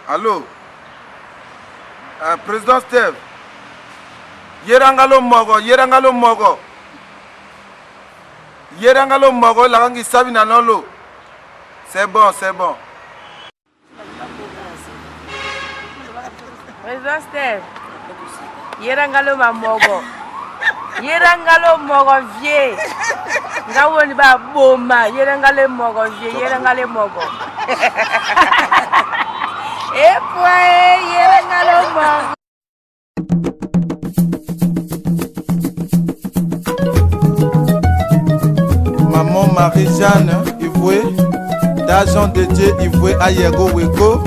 Allô? Président Steve. Yerangalo mogo. Yerangalo mogo, la rangi sabi na nolo. C'est bon. Président Steve. Yerangalo mogo. Yerangalo mogo vie. Ngawoni ba boma. Yerangalo mogo vie. Yerangalo mogo. Et puis, yerangalo mogo. Maman Marie-Jeanne Ivoué, d'agent de Dieu Ivoué Ayego Weko.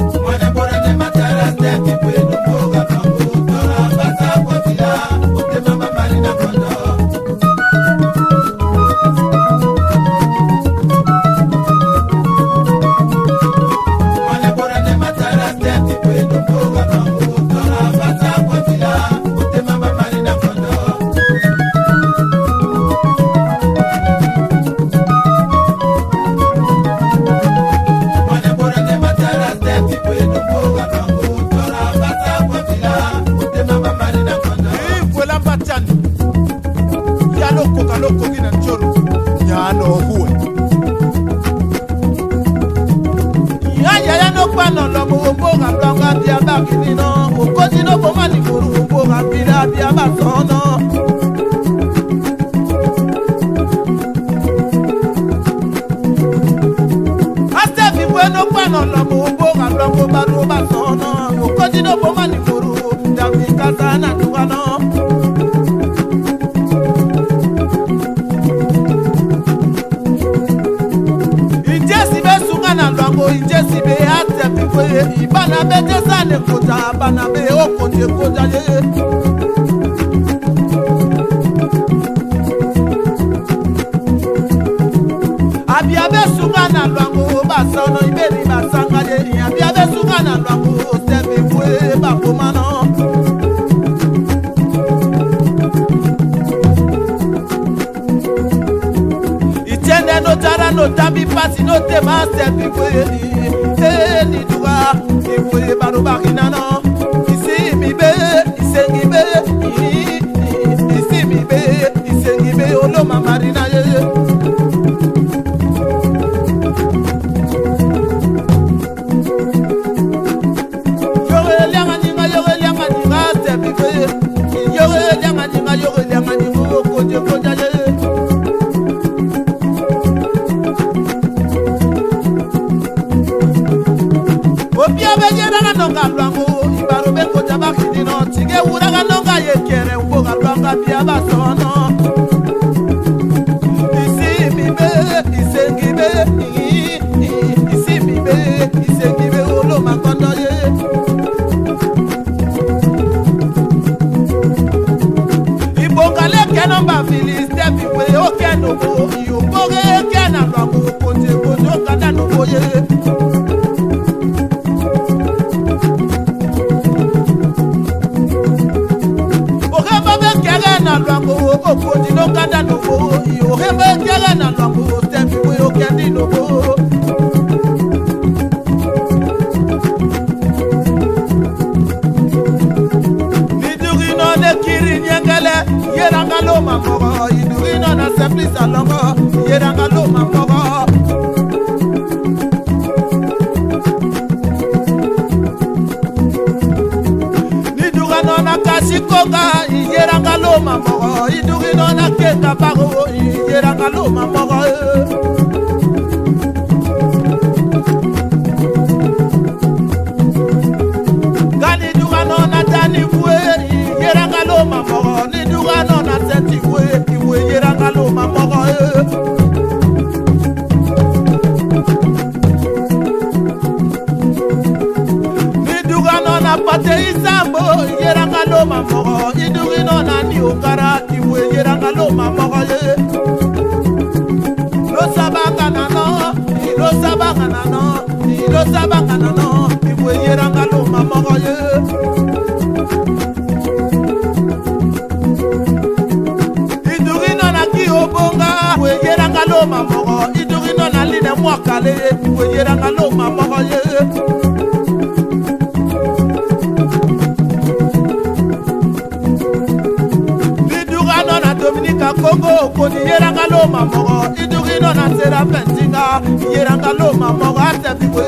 na Congo koni yeranga lo mamogo idugino na sera pentinga yeranga lo mamogo ate biwe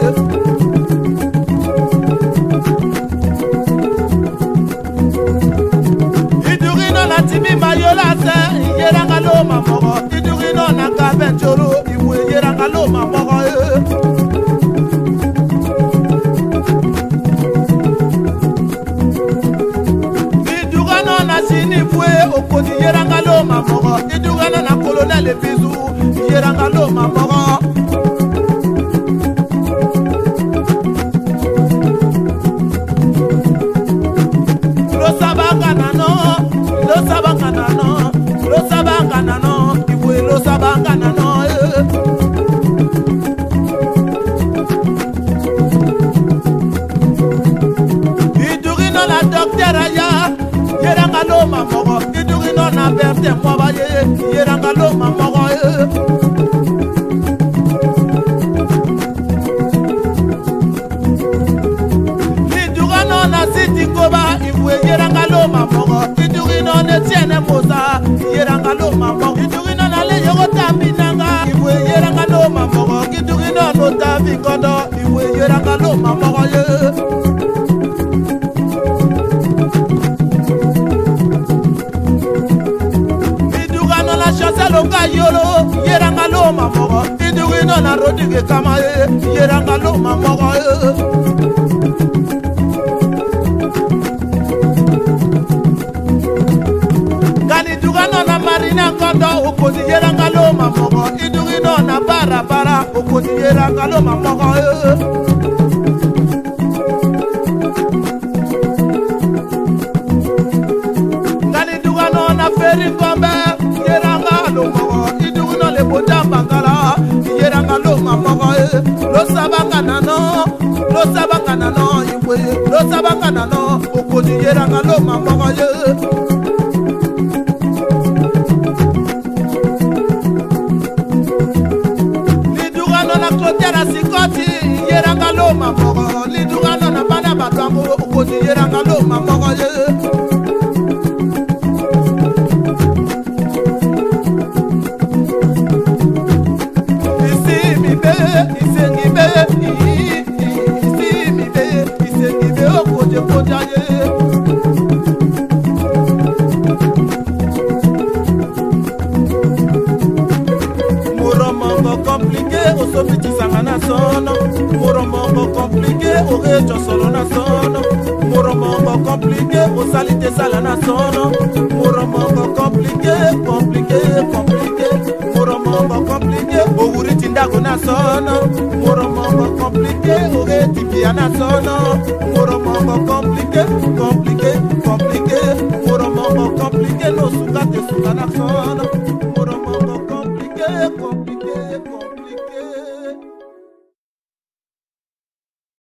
idugino na timi mayola se yeranga lo mamogo idugino na kabentolo iwe yeranga lo mamogo okoni yeranga lo mamogo idugana na colonel bizu yeranga lo mamogo lo sabanga nano iwe lo sabanga nano idugina la docteur ya yeranga lo mamogo idugino na berte mwaba yeranga lo mamogo idugano na siti koba iwe yeranga lo mamogo idugino ne tiene moza yeranga lo mamogo idugino na le yogo tambinanga iwe yeranga lo mamogo idugino no tabi kodo iwe yeranga lo mamogo Longa yolo yeranga lo mamogo idugino na rodige kama yeranga lo mamogo gani dugano na marina kondo ukoni yeranga lo mamogo idugino na bara ukoni yeranga lo mamogo gani dugano na feri kombe idugino le boda bangala yeranga lo mamogo lo sabanga nano iwe lo sabanga nano okoni yeranga lo mamogo lidugano na clotera sikoti yeranga lo mamogo lidugano na bana batango okoni yeranga lo mamogo Osofiti sangana sono moromongo compliqué orejo solo na sono moromongo compliqué osalite sala na sono moromongo compliqué moromongo compliqué oguriti ndago na sono moromongo compliqué oreti pia na sono moromongo compliqué moromongo compliqué no sukate suka na sono